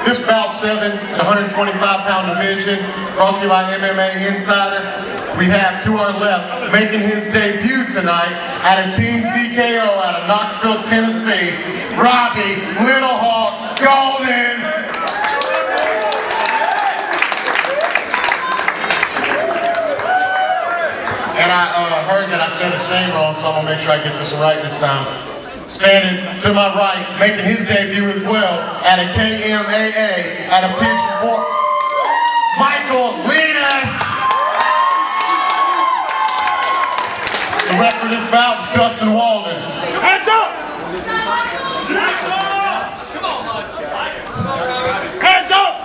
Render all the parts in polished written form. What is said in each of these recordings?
This bout 7 at 125-pound division, brought to you by MMA Insider. We have to our left, making his debut tonight at a Team TKO out of Knoxville, Tennessee, Robbie Little Hawk Golden. And I heard that I said his name wrong, so I'm gonna make sure I get this right this time. Standing to my right, making his debut as well at a KMAA at a pitch for Michael Linus. The ref for this bout is Justin Walden. Hands up! Hands up!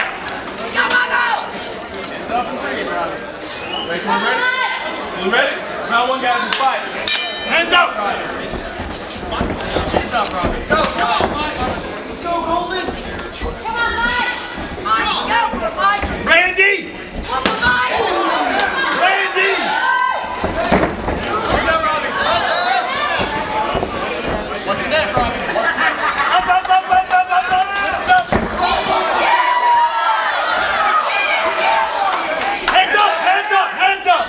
You ready? Round one, guys, in fight. Hands up! Hands up, Robbie. Go, let's go, Golden. Come on, Mike! Go! Randy! Come on, Mike! Randy! Here we go, Robbie. What's your neck, Robbie? Up, up, up, up, up, up, up, up. Hands up, hands up, hands up!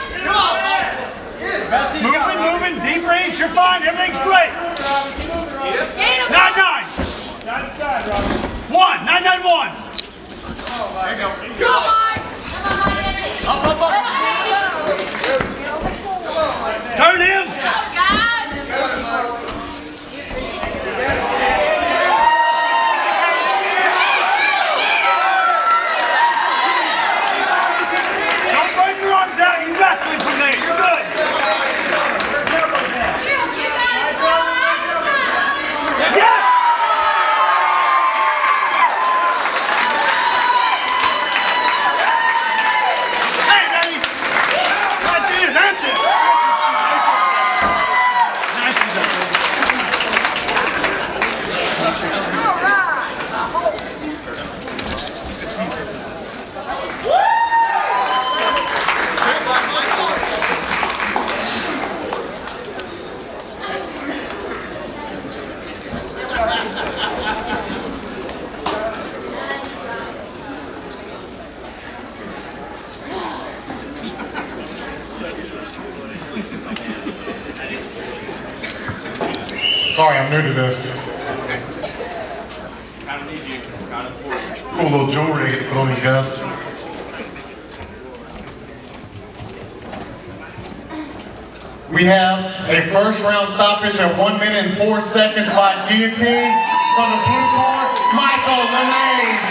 Moving, deep range, you're fine, everything's great. 9-9. 1, 9-9-1. There you go. Come on! Come on, Mike! Up, up, up. Turn him. Go, guys! Don't break your arms out, you're wrestling from there, you're good. Yes! Hey, baby! That's it! Nicely done. All right! Sorry, I'm new to this. I don't need you. Count it 4. Cool little jewelry I get to put on these guys. We have a first round stoppage at 1 minute and 4 seconds by guillotine from the blue corner, Michael Linus.